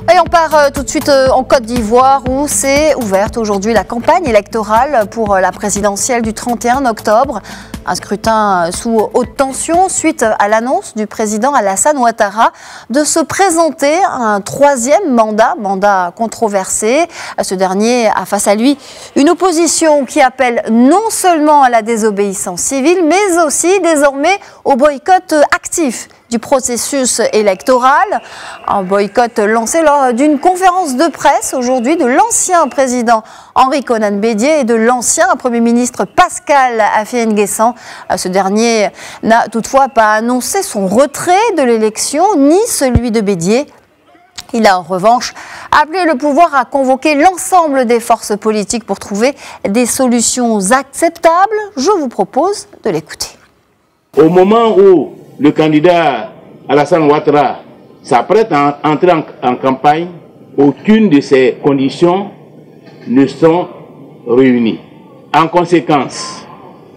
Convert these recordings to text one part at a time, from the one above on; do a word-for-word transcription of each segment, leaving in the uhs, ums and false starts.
Et on part euh, tout de suite euh, en Côte d'Ivoire où s'est ouverte aujourd'hui la campagne électorale pour euh, la présidentielle du trente et un octobre. Un scrutin sous haute tension suite à l'annonce du président Alassane Ouattara de se présenter à un troisième mandat, mandat controversé. Ce dernier a face à lui une opposition qui appelle non seulement à la désobéissance civile, mais aussi désormais au boycott actif du processus électoral. Un boycott lancé lors d'une conférence de presse aujourd'hui de l'ancien président Henri Konan Bédié et de l'ancien Premier ministre Pascal Affi N'Guessan. Ce dernier n'a toutefois pas annoncé son retrait de l'élection ni celui de Bédié. Il a en revanche appelé le pouvoir à convoquer l'ensemble des forces politiques pour trouver des solutions acceptables. Je vous propose de l'écouter. Au moment où le candidat Alassane Ouattara s'apprête à entrer en, en campagne, aucune de ces conditions ne sont réunies. En conséquence,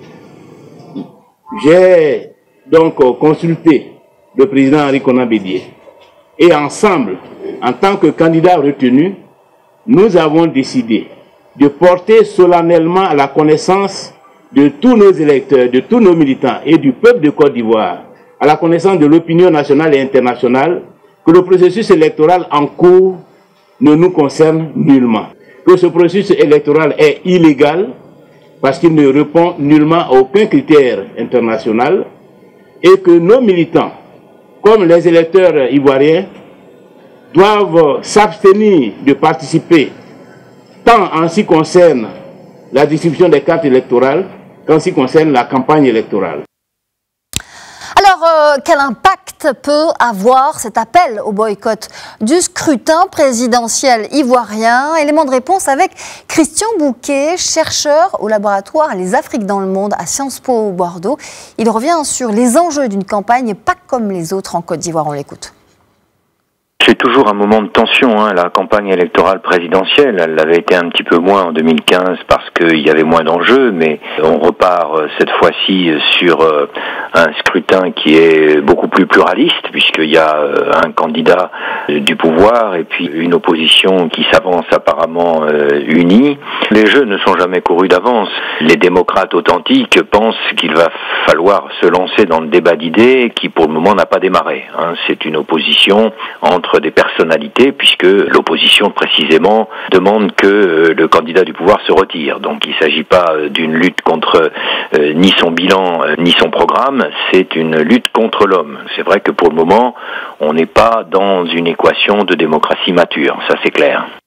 j'ai donc consulté le président Henri Konan Bédié et ensemble, en tant que candidat retenu, nous avons décidé de porter solennellement à la connaissance de tous nos électeurs, de tous nos militants et du peuple de Côte d'Ivoire, à la connaissance de l'opinion nationale et internationale, que le processus électoral en cours ne nous concerne nullement. Que ce processus électoral est illégal parce qu'il ne répond nullement à aucun critère international et que nos militants, comme les électeurs ivoiriens, doivent s'abstenir de participer tant en ce qui concerne la distribution des cartes électorales qu'en ce qui concerne la campagne électorale. Alors, euh, quel impact peut avoir cet appel au boycott du scrutin présidentiel ivoirien? Élément de réponse avec Christian Bouquet, chercheur au laboratoire Les Afriques dans le monde à Sciences Po Bordeaux. Il revient sur les enjeux d'une campagne pas comme les autres en Côte d'Ivoire. On l'écoute. C'est toujours un moment de tension, hein, la campagne électorale présidentielle. Elle l'avait été un petit peu moins en deux mille quinze parce qu'il y avait moins d'enjeux, mais on repart cette fois-ci sur euh, un scrutin qui est beaucoup plus pluraliste, puisqu'il y a euh, un candidat du pouvoir et puis une opposition qui s'avance apparemment euh, unie. Les jeux ne sont jamais courus d'avance. Les démocrates authentiques pensent qu'il va falloir se lancer dans le débat d'idées qui pour le moment n'a pas démarré. Hein. C'est une opposition entre des personnalités, puisque l'opposition précisément demande que le candidat du pouvoir se retire. Donc il ne s'agit pas d'une lutte contre euh, ni son bilan euh, ni son programme, c'est une lutte contre l'homme. C'est vrai que pour le moment, on n'est pas dans une équation de démocratie mature, ça c'est clair.